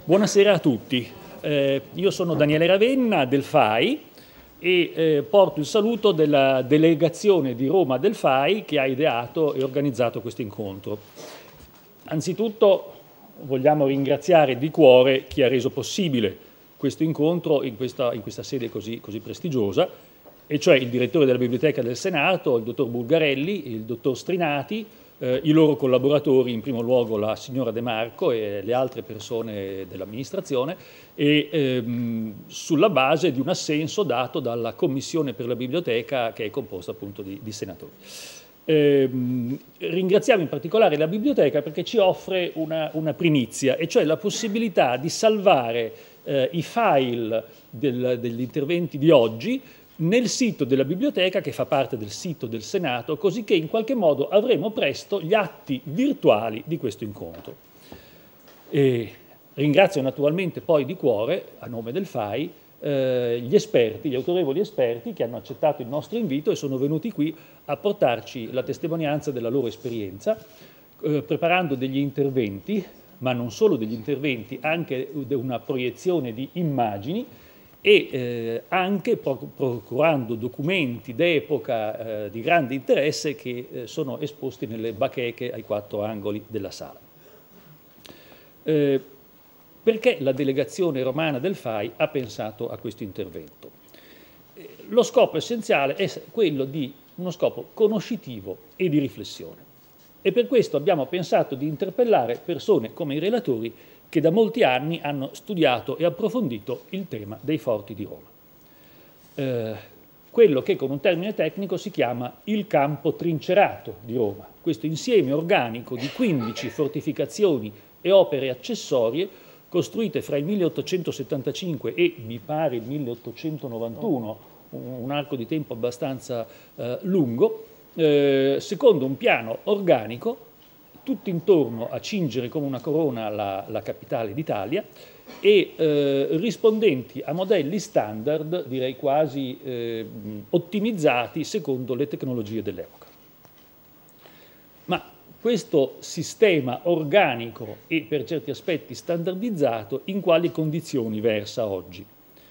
Buonasera a tutti, io sono Daniele Ravenna del FAI e porto il saluto della delegazione di Roma del FAI che ha ideato e organizzato questo incontro. Anzitutto vogliamo ringraziare di cuore chi ha reso possibile questo incontro in questa sede così prestigiosa, e cioè il direttore della Biblioteca del Senato, il dottor Bulgarelli, il dottor Strinati, i loro collaboratori, in primo luogo la signora De Marco e le altre persone dell'amministrazione, e sulla base di un assenso dato dalla Commissione per la Biblioteca, che è composta appunto di senatori. Ringraziamo in particolare la Biblioteca perché ci offre una primizia, e cioè la possibilità di salvare i file degli interventi di oggi nel sito della Biblioteca, che fa parte del sito del Senato, così che in qualche modo avremo presto gli atti virtuali di questo incontro. Ringrazio naturalmente poi di cuore, a nome del FAI, gli autorevoli esperti che hanno accettato il nostro invito e sono venuti qui a portarci la testimonianza della loro esperienza, preparando degli interventi, ma non solo degli interventi, anche una proiezione di immagini, e anche procurando documenti d'epoca di grande interesse che sono esposti nelle bacheche ai 4 angoli della sala. Perché la delegazione romana del FAI ha pensato a questo intervento? Lo scopo essenziale è quello di uno scopo conoscitivo e di riflessione, e per questo abbiamo pensato di interpellare persone come i relatori che da molti anni hanno studiato e approfondito il tema dei forti di Roma. Quello che con un termine tecnico si chiama il campo trincerato di Roma, questo insieme organico di 15 fortificazioni e opere accessorie costruite fra il 1875 e mi pare il 1891, un arco di tempo abbastanza lungo, secondo un piano organico, tutto intorno a cingere come una corona la capitale d'Italia, e rispondenti a modelli standard, direi quasi ottimizzati secondo le tecnologie dell'epoca. Ma questo sistema organico e per certi aspetti standardizzato in quali condizioni versa oggi?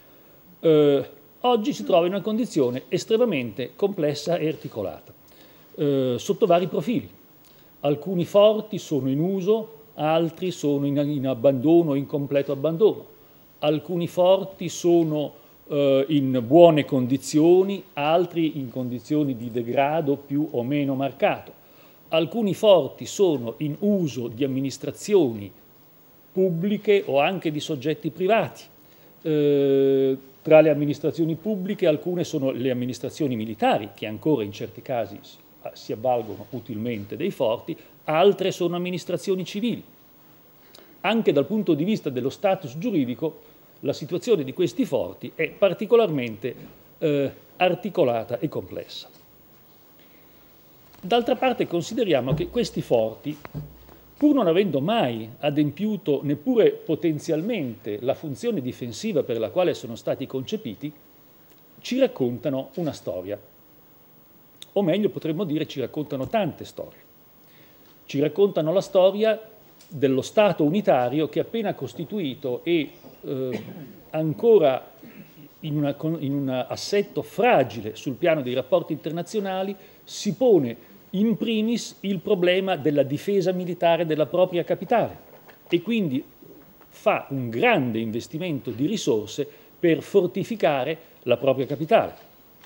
Oggi si trova in una condizione estremamente complessa e articolata, sotto vari profili. Alcuni forti sono in uso, altri sono in abbandono, in completo abbandono. Alcuni forti sono in buone condizioni, altri in condizioni di degrado più o meno marcato. Alcuni forti sono in uso di amministrazioni pubbliche o anche di soggetti privati. Tra le amministrazioni pubbliche alcune sono le amministrazioni militari, che ancora in certi casi si avvalgono utilmente dei forti, altre sono amministrazioni civili. Anche dal punto di vista dello status giuridico, la situazione di questi forti è particolarmente articolata e complessa. D'altra parte consideriamo che questi forti, pur non avendo mai adempiuto neppure potenzialmente la funzione difensiva per la quale sono stati concepiti, ci raccontano una storia. O meglio, potremmo dire, ci raccontano tante storie. Ci raccontano la storia dello Stato unitario che, appena costituito e ancora in un assetto fragile sul piano dei rapporti internazionali, si pone in primis il problema della difesa militare della propria capitale e quindi fa un grande investimento di risorse per fortificare la propria capitale.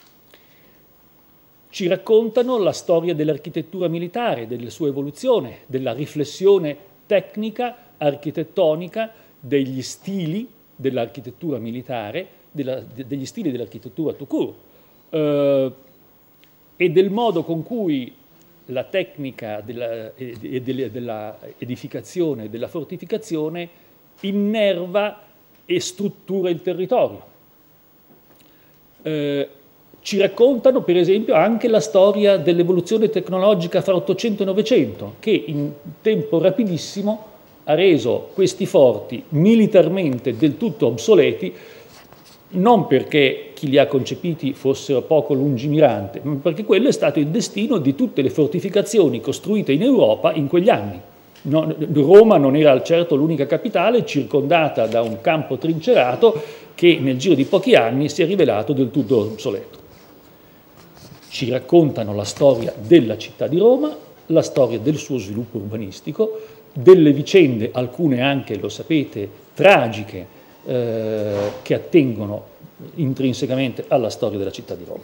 Ci raccontano la storia dell'architettura militare, della sua evoluzione, della riflessione tecnica, architettonica, degli stili dell'architettura militare, degli stili dell'architettura tout court, e del modo con cui la tecnica della edificazione e della fortificazione innerva e struttura il territorio. Ci raccontano, per esempio, anche la storia dell'evoluzione tecnologica fra 800 e 900, che in tempo rapidissimo ha reso questi forti militarmente del tutto obsoleti, non perché chi li ha concepiti fossero poco lungimiranti, ma perché quello è stato il destino di tutte le fortificazioni costruite in Europa in quegli anni. Roma non era certo l'unica capitale, circondata da un campo trincerato che nel giro di pochi anni si è rivelato del tutto obsoleto. Ci raccontano la storia della città di Roma, la storia del suo sviluppo urbanistico, delle vicende, alcune anche, lo sapete, tragiche, che attengono intrinsecamente alla storia della città di Roma.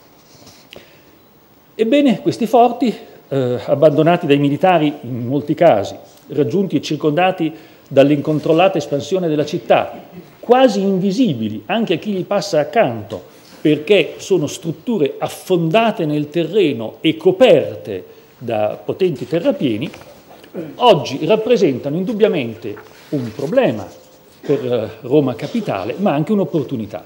Ebbene, questi forti, abbandonati dai militari in molti casi, raggiunti e circondati dall'incontrollata espansione della città, quasi invisibili anche a chi gli passa accanto, perché sono strutture affondate nel terreno e coperte da potenti terrapieni, oggi rappresentano indubbiamente un problema per Roma capitale, ma anche un'opportunità.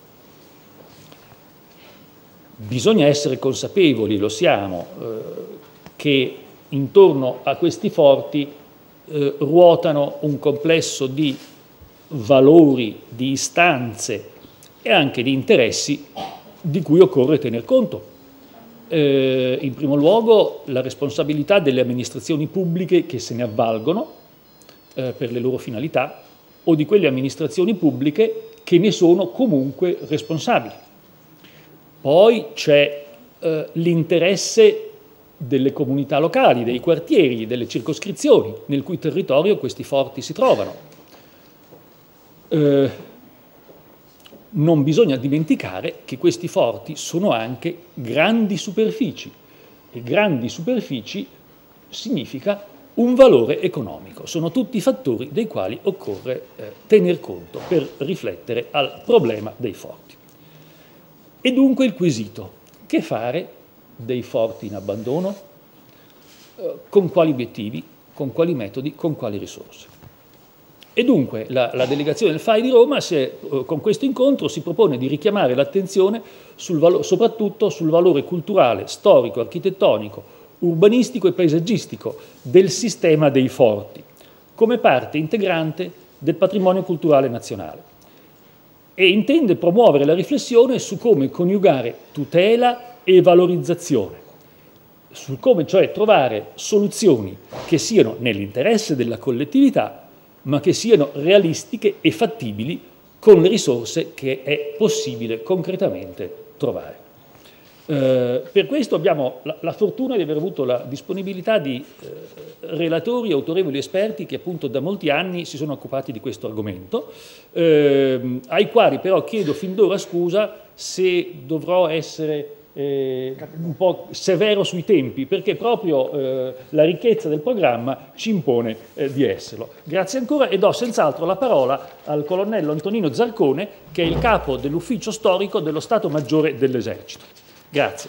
Bisogna essere consapevoli, lo siamo, che intorno a questi forti ruotano un complesso di valori, di istanze e anche di interessi di cui occorre tener conto. In primo luogo la responsabilità delle amministrazioni pubbliche che se ne avvalgono per le loro finalità, o di quelle amministrazioni pubbliche che ne sono comunque responsabili. Poi c'è l'interesse delle comunità locali, dei quartieri, delle circoscrizioni nel cui territorio questi forti si trovano. Non bisogna dimenticare che questi forti sono anche grandi superfici, e grandi superfici significa un valore economico. Sono tutti fattori dei quali occorre tener conto per riflettere al problema dei forti. E dunque il quesito: che fare dei forti in abbandono? Con quali obiettivi, con quali metodi, con quali risorse? E dunque la delegazione del FAI di Roma, con questo incontro, si propone di richiamare l'attenzione soprattutto sul valore culturale, storico, architettonico, urbanistico e paesaggistico del sistema dei forti, come parte integrante del patrimonio culturale nazionale. E intende promuovere la riflessione su come coniugare tutela e valorizzazione, su come cioè trovare soluzioni che siano nell'interesse della collettività, ma che siano realistiche e fattibili con le risorse che è possibile concretamente trovare. Per questo abbiamo la fortuna di aver avuto la disponibilità di relatori e autorevoli esperti che appunto da molti anni si sono occupati di questo argomento, ai quali però chiedo fin d'ora scusa se dovrò essere un po' severo sui tempi, perché proprio la ricchezza del programma ci impone di esserlo. Grazie ancora e do senz'altro la parola al colonnello Antonino Zarcone, che è il capo dell'ufficio storico dello Stato Maggiore dell'Esercito. Grazie.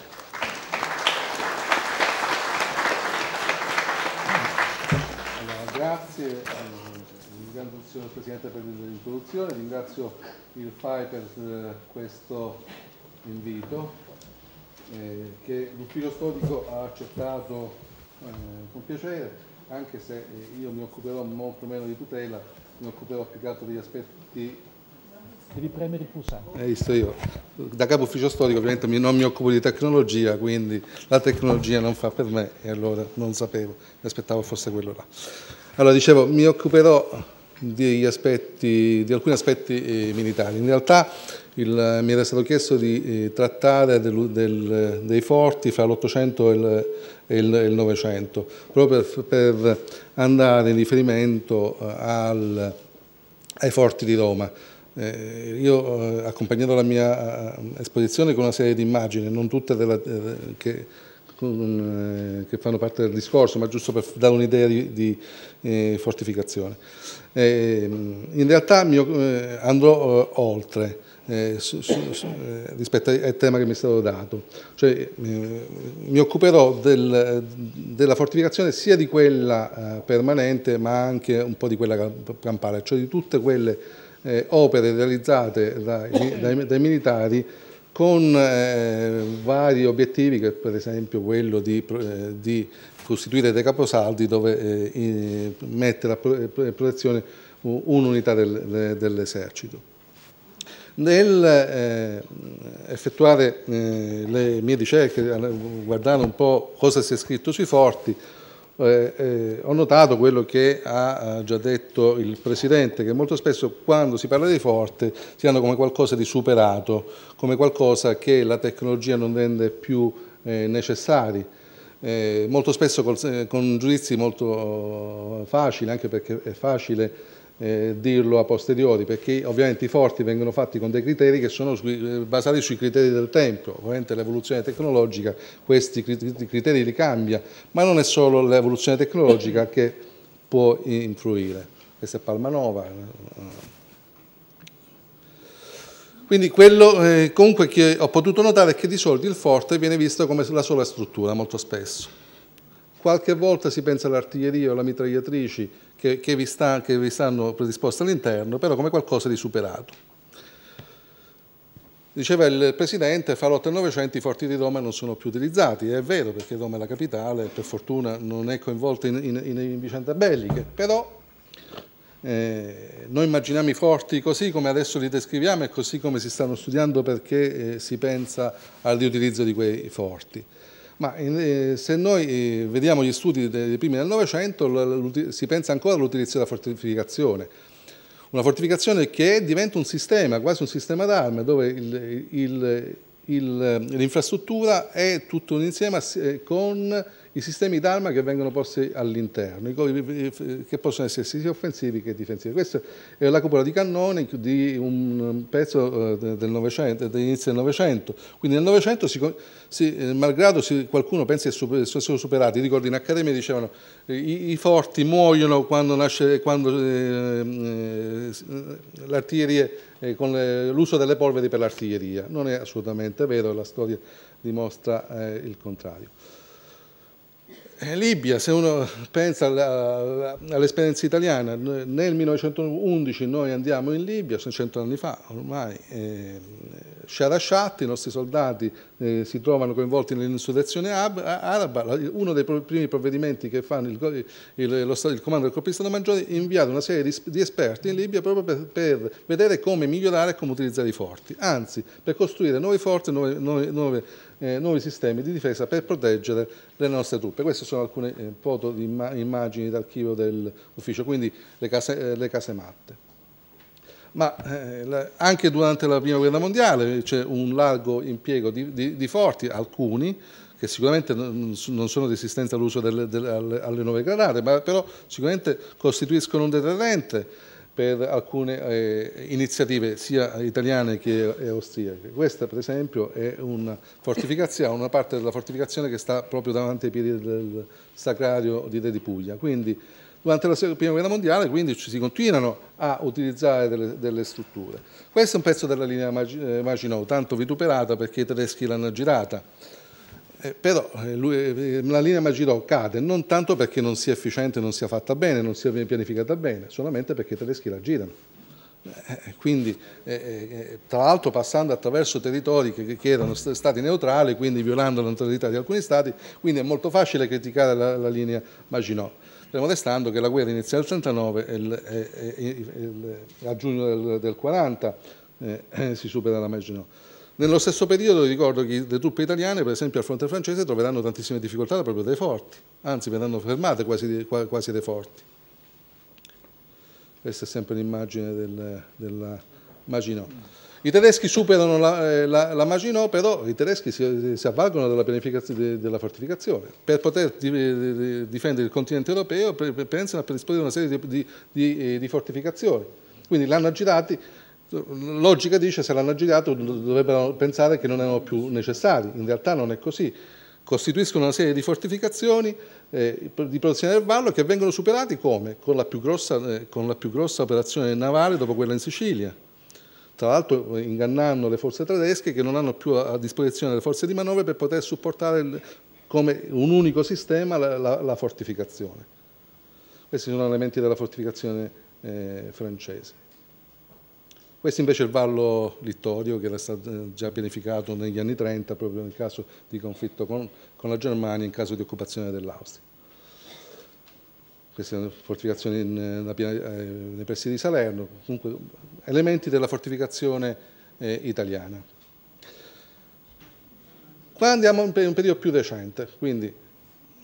Allora, grazie, ringrazio il signor Presidente per l'introduzione, ringrazio il FAI per questo invito che l'ufficio storico ha accettato con piacere, anche se io mi occuperò molto meno di tutela, mi occuperò più che altro degli aspetti. Devi premere il pulsante. Visto io, da capo ufficio storico ovviamente non mi occupo di tecnologia, quindi la tecnologia non fa per me e allora non sapevo, mi aspettavo fosse quello là. Allora dicevo, mi occuperò di alcuni aspetti militari. In realtà mi era stato chiesto di trattare dei forti fra l'Ottocento e il Novecento, proprio per andare in riferimento ai forti di Roma. Io accompagnerò la mia esposizione con una serie di immagini, non tutte che fanno parte del discorso, ma giusto per dare un'idea di fortificazione. In realtà andrò oltre rispetto al tema che mi è stato dato, cioè mi occuperò della fortificazione sia di quella permanente ma anche un po' di quella campale, cioè di tutte quelle opere realizzate dai militari con vari obiettivi, che per esempio quello di costituire dei caposaldi dove mettere a protezione un'unità dell'esercito. Nel effettuare le mie ricerche, guardare un po' cosa si è scritto sui forti, ho notato quello che ha già detto il Presidente, che molto spesso quando si parla di forti si hanno come qualcosa di superato, come qualcosa che la tecnologia non rende più necessari, molto spesso con giudizi molto facili, anche perché è facile dirlo a posteriori, perché ovviamente i forti vengono fatti con dei criteri che sono basati sui criteri del tempo. Ovviamente l'evoluzione tecnologica questi criteri li cambia, ma non è solo l'evoluzione tecnologica che può influire. Questa è Palmanova. Quindi quello comunque che ho potuto notare è che di solito il forte viene visto come la sola struttura molto spesso. Qualche volta si pensa all'artiglieria o alle mitragliatrici che vi stanno predisposte all'interno, però come qualcosa di superato. Diceva il Presidente, fra l'8 e il 900 i forti di Roma non sono più utilizzati, è vero, perché Roma è la capitale, per fortuna non è coinvolta in vicende belliche, però noi immaginiamo i forti così come adesso li descriviamo e così come si stanno studiando, perché si pensa al riutilizzo di quei forti. Ma se noi vediamo gli studi dei primi del Novecento, si pensa ancora all'utilizzo della fortificazione. Una fortificazione che diventa un sistema, quasi un sistema d'arme, dove l'infrastruttura è tutto un insieme con i sistemi d'arma che vengono posti all'interno, che possono essere sia offensivi che difensivi. Questa è la cupola di cannoni di un pezzo del Novecento, dell'inizio del Novecento. Quindi nel Novecento, malgrado qualcuno pensi che sono superati, ricordo in accademia dicevano i forti muoiono quando l'artiglieria, con l'uso delle polveri per l'artiglieria. Non è assolutamente vero, la storia dimostra il contrario. Libia, se uno pensa all'esperienza italiana, nel 1911 noi andiamo in Libia, sono 100 anni fa ormai, Sharashat, i nostri soldati si trovano coinvolti nell'insurrezione araba. Uno dei primi provvedimenti che fanno il comando del Corpo di Stato Maggiore è inviare una serie di esperti in Libia proprio per vedere come migliorare e come utilizzare i forti, anzi per costruire nuovi forti, nuovi sistemi di difesa per proteggere le nostre truppe. Queste sono alcune foto di immagini d'archivio dell'ufficio, quindi le casematte. Ma anche durante la Prima Guerra Mondiale c'è un largo impiego di forti, alcuni che sicuramente non sono resistenti all'uso alle nuove granate, ma però sicuramente costituiscono un deterrente per alcune iniziative sia italiane che austriache. Questa per esempio è una parte della fortificazione che sta proprio davanti ai piedi del Sacrario di Re di Puglia. Quindi durante la Prima Guerra Mondiale quindi si continuano a utilizzare delle strutture. Questo è un pezzo della linea Maginot, tanto vituperata perché i tedeschi l'hanno girata. Però la linea Maginot cade non tanto perché non sia efficiente, non sia fatta bene, non sia pianificata bene, solamente perché i tedeschi la girano. Quindi, tra l'altro passando attraverso territori che erano stati neutrali, quindi violando la neutralità di alcuni stati, quindi è molto facile criticare la linea Maginot, fermo restando che la guerra inizia nel 1939 e a giugno del 40 si supera la Maginot. Nello stesso periodo ricordo che le truppe italiane, per esempio al fronte francese, troveranno tantissime difficoltà proprio dai forti, anzi verranno fermate quasi dai forti. Questa è sempre l'immagine della Maginot. I tedeschi superano la Maginot, però i tedeschi si avvalgono della pianificazione della fortificazione. Per poter difendere il continente europeo pensano a predisporre una serie di fortificazioni. Quindi l'hanno girati. Logica dice se l'hanno girato dovrebbero pensare che non erano più necessari, in realtà non è così, costituiscono una serie di fortificazioni di protezione del vallo che vengono superati come? Con la più grossa operazione navale dopo quella in Sicilia, tra l'altro ingannando le forze tedesche che non hanno più a disposizione le forze di manovra per poter supportare come un unico sistema la fortificazione. Questi sono elementi della fortificazione francese. Questo invece è il vallo Littorio, che era stato già pianificato negli anni 30, proprio nel caso di conflitto con la Germania, in caso di occupazione dell'Austria. Queste sono fortificazioni nei pressi di Salerno, comunque elementi della fortificazione italiana. Qua andiamo in un periodo più recente, quindi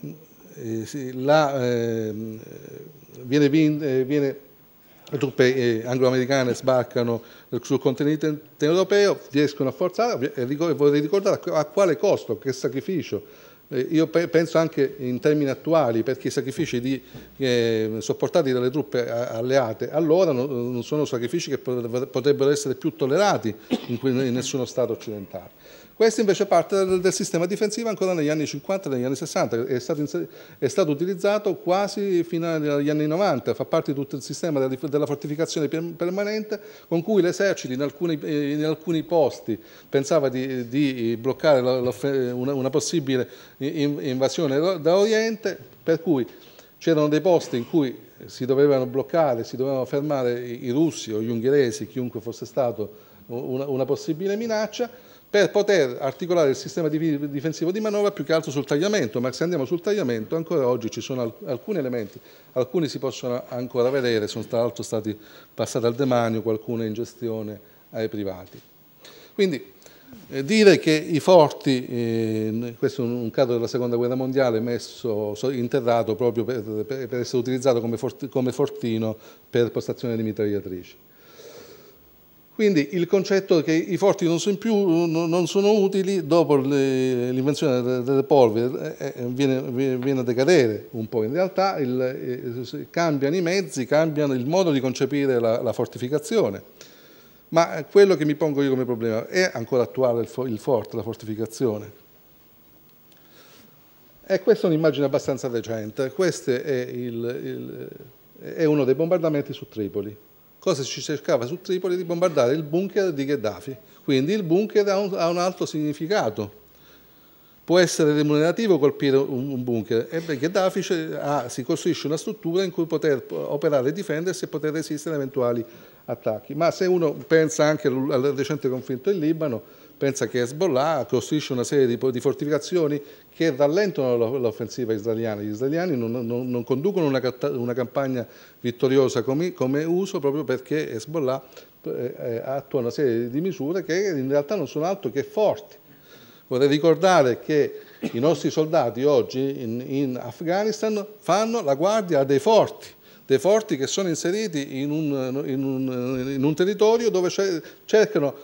le truppe anglo-americane sbarcano sul continente europeo, riescono a forzare, e vorrei ricordare a quale costo, che sacrificio. Io penso anche in termini attuali, perché i sacrifici sopportati dalle truppe alleate allora non sono sacrifici che potrebbero essere più tollerati in nessuno Stato occidentale. Questo invece parte del sistema difensivo ancora negli anni 50 e negli anni 60, è stato utilizzato quasi fino agli anni 90, fa parte di tutto il sistema della fortificazione permanente, con cui l'esercito in alcuni posti pensava di bloccare una possibile invasione da Oriente, per cui c'erano dei posti in cui si dovevano bloccare, si dovevano fermare i russi o gli ungheresi, chiunque fosse stato una possibile minaccia, per poter articolare il sistema difensivo di manovra più che altro sul tagliamento. Ma se andiamo sul tagliamento, ancora oggi ci sono alcuni elementi, alcuni si possono ancora vedere, sono tra l'altro stati passati al demanio, qualcuno in gestione ai privati. Quindi dire che i forti, questo è un caso della Seconda Guerra Mondiale, interrato proprio per essere utilizzato come fortino per postazione di mitragliatrici. Quindi il concetto che i forti non sono utili, dopo l'invenzione delle polveri viene a decadere un po'. In realtà cambiano i mezzi, cambiano il modo di concepire la fortificazione. Ma quello che mi pongo io come problema è ancora attuale il forte, la fortificazione. E questa è un'immagine abbastanza recente. Questo è uno dei bombardamenti su Tripoli. Cosa si cercava su Tripoli? Di bombardare il bunker di Gheddafi. Quindi il bunker ha un altro significato. Può essere remunerativo colpire un bunker, e Gheddafi si costruisce una struttura in cui poter operare e difendersi e poter resistere a eventuali attacchi. Ma se uno pensa anche al recente conflitto in Libano, pensa che Hezbollah costruisce una serie di fortificazioni che rallentano l'offensiva israeliana. Gli israeliani non conducono una campagna vittoriosa come uso, proprio perché Hezbollah attua una serie di misure che in realtà non sono altro che forti. Vorrei ricordare che i nostri soldati oggi in Afghanistan fanno la guardia a dei forti che sono inseriti in un territorio dove cercano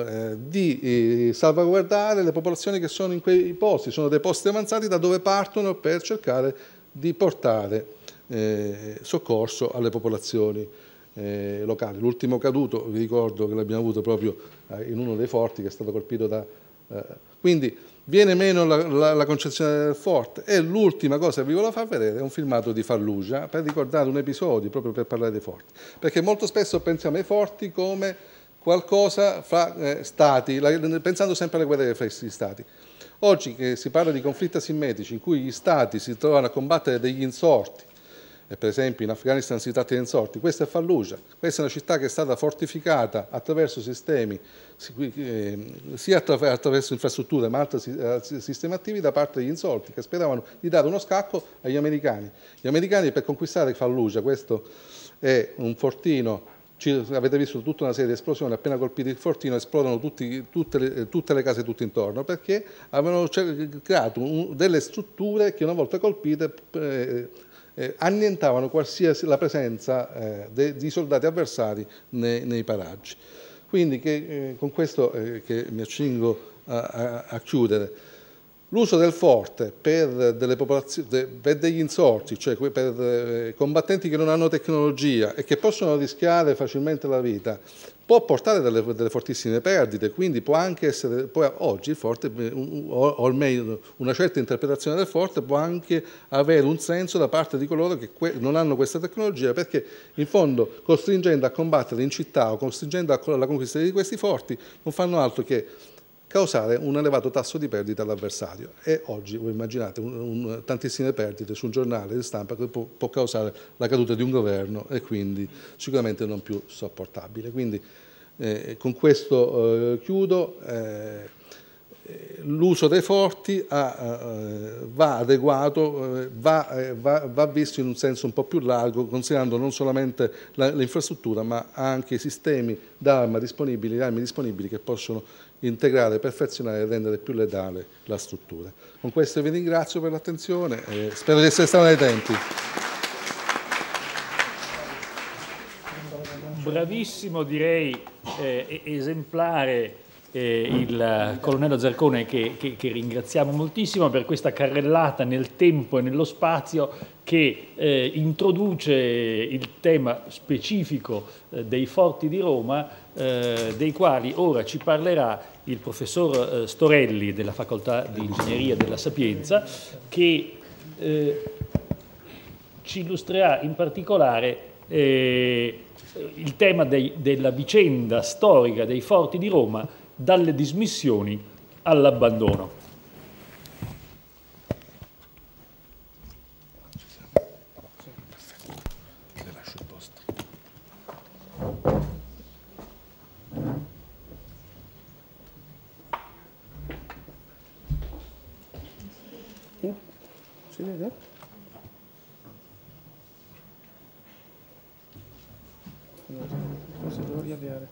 di salvaguardare le popolazioni che sono in quei posti. Sono dei posti avanzati da dove partono per cercare di portare soccorso alle popolazioni locali. L'ultimo caduto, vi ricordo che l'abbiamo avuto proprio in uno dei forti che è stato colpito da... quindi viene meno la concezione del forte. E l'ultima cosa che vi volevo far vedere è un filmato di Fallujah per ricordare un episodio, proprio per parlare dei forti. Perché molto spesso pensiamo ai forti come qualcosa fra stati, pensando sempre alle guerre fra gli stati. Oggi che si parla di conflitti asimmetrici in cui gli stati si trovano a combattere degli insorti, e per esempio in Afghanistan si tratta di insorti, questa è Fallujah, questa è una città che è stata fortificata attraverso sistemi, sia attraverso infrastrutture ma altri sistemi attivi da parte degli insorti che speravano di dare uno scacco agli americani. Gli americani per conquistare Fallujah, questo è un fortino, avete visto tutta una serie di esplosioni, appena colpito il fortino esplodono tutte le case tutto intorno, perché avevano creato delle strutture che una volta colpite annientavano la presenza di soldati avversari nei paraggi. Quindi con questo che mi accingo a chiudere, l'uso del forte per degli insorti, cioè per combattenti che non hanno tecnologia e che possono rischiare facilmente la vita, può portare delle fortissime perdite, quindi può anche essere, oggi il forte, o almeno una certa interpretazione del forte, può anche avere un senso da parte di coloro che non hanno questa tecnologia, perché in fondo costringendo a combattere in città o costringendo alla conquista di questi forti non fanno altro che causare un elevato tasso di perdita all'avversario. E oggi voi immaginate tantissime perdite su un giornale di stampa che può causare la caduta di un governo e quindi sicuramente non più sopportabile. Quindi con questo chiudo. L'uso dei forti va adeguato, va visto in un senso un po' più largo, considerando non solamente l'infrastruttura ma anche i sistemi d'arma disponibili, le armi disponibili che possono integrare, perfezionare e rendere più letale la struttura. Con questo vi ringrazio per l'attenzione e spero di essere stato nei tempi. Bravissimo, direi esemplare il colonnello Zarcone che ringraziamo moltissimo per questa carrellata nel tempo e nello spazio che introduce il tema specifico dei forti di Roma, dei quali ora ci parlerà il professor Storelli della Facoltà di Ingegneria della Sapienza, che ci illustrerà in particolare il tema della vicenda storica dei forti di Roma dalle dismissioni all'abbandono. Si vede? Forse devo riavviare.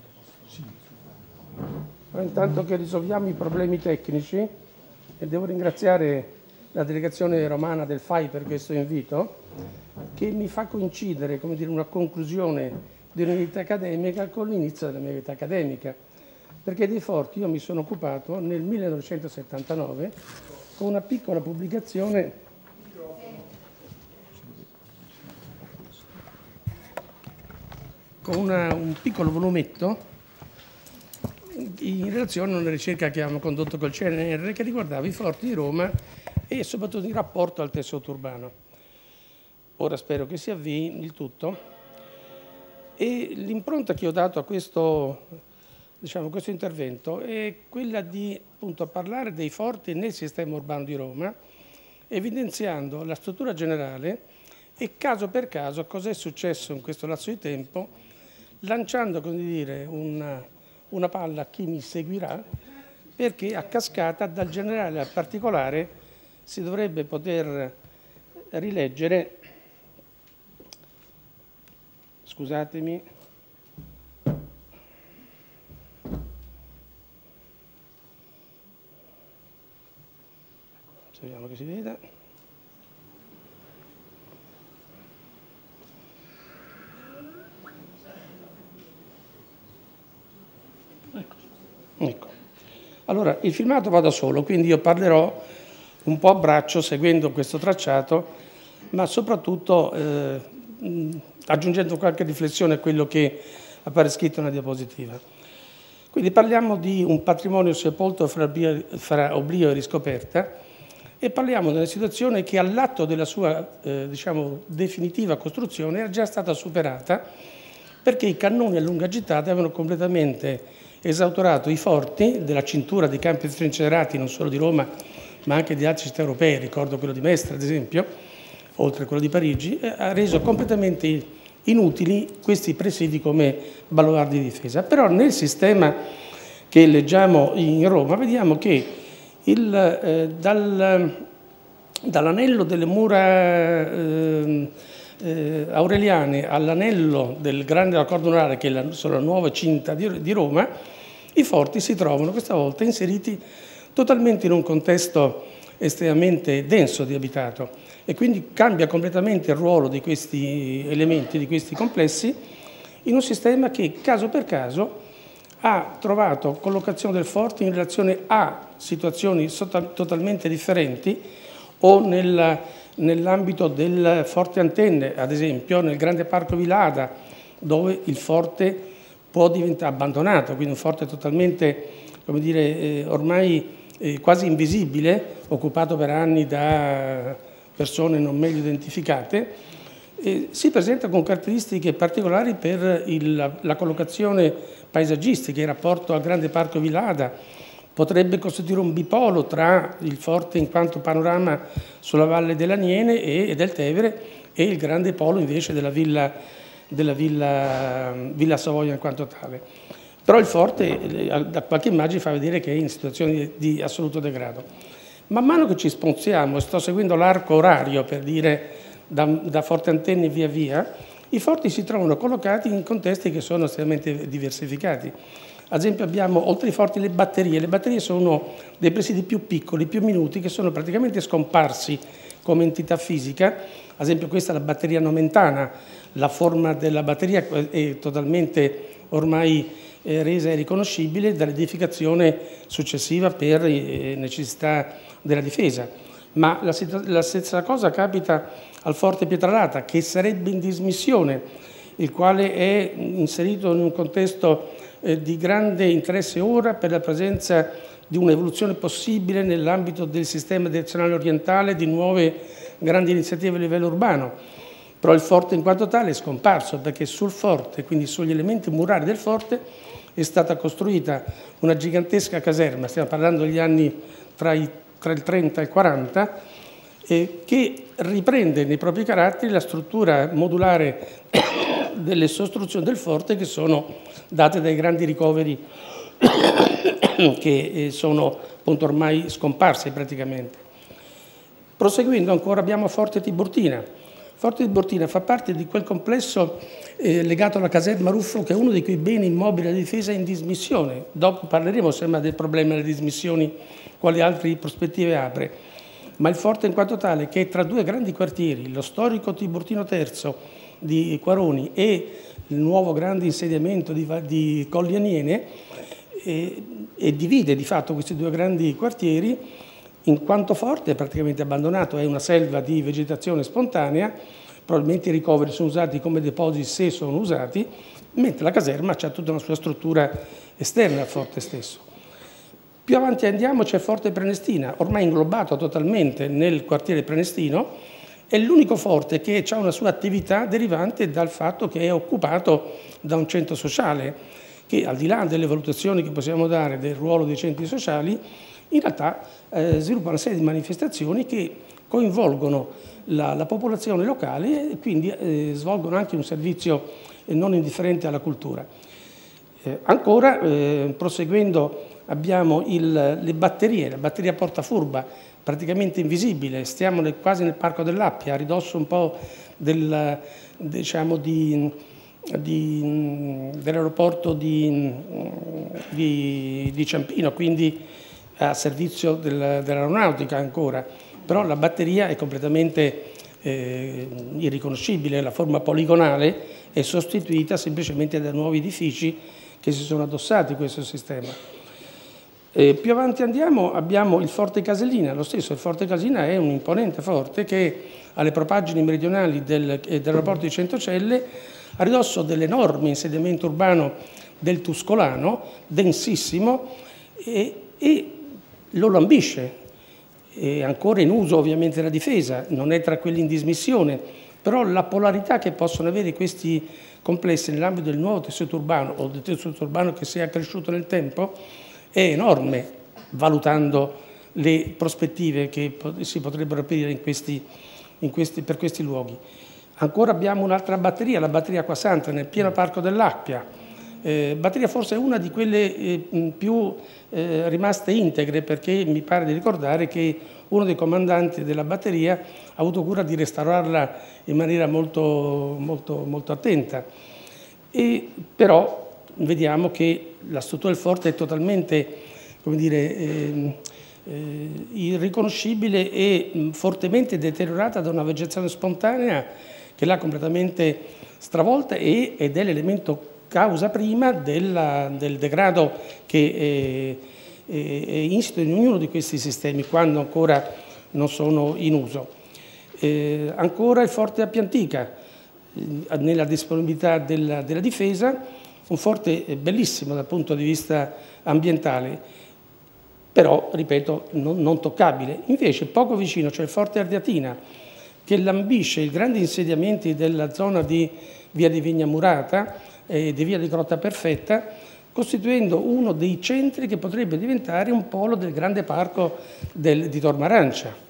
Intanto che risolviamo i problemi tecnici, e devo ringraziare la delegazione romana del FAI per questo invito, che mi fa coincidere, come dire, una conclusione di un'unità accademica con l'inizio della mia vita accademica, perché dei forti io mi sono occupato nel 1979 con una piccola pubblicazione con un piccolo volumetto in relazione a una ricerca che abbiamo condotto col CNR che riguardava i forti di Roma e soprattutto in rapporto al tessuto urbano. Ora spero che si avvii il tutto e l'impronta che ho dato a questo intervento è quella di appunto parlare dei forti nel sistema urbano di Roma, evidenziando la struttura generale e caso per caso cosa è successo in questo lasso di tempo, lanciando, come dire, una palla a chi mi seguirà, perché a cascata dal generale al particolare si dovrebbe poter rileggere, scusatemi, speriamo che si veda. Ecco. Allora, il filmato va da solo, quindi io parlerò un po' a braccio seguendo questo tracciato, ma soprattutto aggiungendo qualche riflessione a quello che appare scritto nella diapositiva. Quindi parliamo di un patrimonio sepolto fra oblio e riscoperta e parliamo di una situazione che all'atto della sua definitiva costruzione era già stata superata perché i cannoni a lunga gittata avevano completamente esautorato i forti della cintura dei campi trincerati non solo di Roma ma anche di altre città europee, ricordo quello di Mestre ad esempio, oltre a quello di Parigi, ha reso completamente inutili questi presidi come baluardi di difesa. Però nel sistema che leggiamo in Roma vediamo che dall'anello delle mura aureliane all'anello del grande raccordo anulare, che sono la nuova cinta di Roma, i forti si trovano questa volta inseriti totalmente in un contesto estremamente denso di abitato e quindi cambia completamente il ruolo di questi elementi, di questi complessi, in un sistema che caso per caso ha trovato collocazione del forte in relazione a situazioni totalmente differenti o nell'ambito del forte Antenne, ad esempio nel grande parco Vilada, dove il forte può diventare abbandonato, quindi un forte totalmente, come dire, ormai quasi invisibile, occupato per anni da persone non meglio identificate, si presenta con caratteristiche particolari per la collocazione paesaggistica, il rapporto al grande parco Vilada, potrebbe costituire un bipolo tra il forte in quanto panorama sulla valle dell'Aniene e del Tevere e il grande polo invece della Villa Savoia in quanto tale. Però il forte, da qualche immagine, fa vedere che è in situazioni di assoluto degrado. Man mano che ci sponziamo, e sto seguendo l'arco orario per dire da Forte Antenne via, i forti si trovano collocati in contesti che sono estremamente diversificati. Ad esempio abbiamo, oltre ai forti, le batterie. Le batterie sono dei presidi più piccoli, più minuti, che sono praticamente scomparsi come entità fisica. Ad esempio questa è la batteria nomentana, la forma della batteria è totalmente ormai resa irriconoscibile dall'edificazione successiva per necessità della difesa. Ma la stessa cosa capita al Forte Pietralata, che sarebbe in dismissione, il quale è inserito in un contesto di grande interesse ora per la presenza di un'evoluzione possibile nell'ambito del sistema direzionale orientale, di nuove grandi iniziative a livello urbano. Però il forte in quanto tale è scomparso, perché sul forte, quindi sugli elementi murari del forte, è stata costruita una gigantesca caserma, stiamo parlando degli anni tra il 30 e il 40, che riprende nei propri caratteri la struttura modulare delle costruzioni del forte, che sono date dai grandi ricoveri che sono appunto ormai scomparsi praticamente. Proseguendo ancora abbiamo Forte Tiburtina. Forte Tiburtina fa parte di quel complesso legato alla caserma Ruffo, che è uno di quei beni immobili della difesa in dismissione. Dopo parleremo semmai del problema delle dismissioni, quali altre prospettive apre. Ma il forte in quanto tale, che è tra due grandi quartieri, lo storico Tiburtino III di Quaroni e il nuovo grande insediamento di Colli Aniene, e divide di fatto questi due grandi quartieri, in quanto forte è praticamente abbandonato, è una selva di vegetazione spontanea, probabilmente i ricoveri sono usati come depositi se sono usati, mentre la caserma ha tutta una sua struttura esterna al forte stesso. Più avanti andiamo, c'è il Forte Prenestina, ormai inglobato totalmente nel quartiere prenestino, è l'unico forte che ha una sua attività derivante dal fatto che è occupato da un centro sociale, che al di là delle valutazioni che possiamo dare del ruolo dei centri sociali, in realtà sviluppa una serie di manifestazioni che coinvolgono la popolazione locale e quindi svolgono anche un servizio non indifferente alla cultura. Ancora, proseguendo, abbiamo le batterie, la batteria Portafurba, praticamente invisibile, stiamo quasi nel Parco dell'Appia, a ridosso un po' dell'aeroporto di Ciampino, quindi a servizio dell'aeronautica ancora, però la batteria è completamente irriconoscibile, la forma poligonale è sostituita semplicemente da nuovi edifici che si sono addossati a questo sistema. Più avanti andiamo, abbiamo il Forte Caselina, lo stesso, il Forte Caselina è un imponente forte che alle propaggini meridionali dell'aeroporto di Centocelle, a ridosso dell'enorme insediamento urbano del Tuscolano, densissimo, e lo lambisce. È ancora in uso ovviamente la difesa, non è tra quelli in dismissione, però la polarità che possono avere questi complessi nell'ambito del nuovo tessuto urbano o del tessuto urbano che si è accresciuto nel tempo è enorme, valutando le prospettive che si potrebbero aprire per questi luoghi. Ancora abbiamo un'altra batteria, la batteria Acquasanta, nel pieno Parco dell'Appia. Batteria forse una di quelle più rimaste integre, perché mi pare di ricordare che uno dei comandanti della batteria ha avuto cura di restaurarla in maniera molto, molto, molto attenta. Però vediamo che la struttura del forte è totalmente, come dire, irriconoscibile e fortemente deteriorata da una vegetazione spontanea che l'ha completamente stravolta ed è l'elemento causa prima del degrado che è insito in ognuno di questi sistemi quando ancora non sono in uso. Ancora il forte Appia Antica, nella disponibilità della difesa, un forte bellissimo dal punto di vista ambientale, però, ripeto, non toccabile. Invece, poco vicino c'è il Forte Ardiatina, che lambisce i grandi insediamenti della zona di via di Vigna Murata e di via di Grotta Perfetta, costituendo uno dei centri che potrebbe diventare un polo del grande parco di Tor Marancia.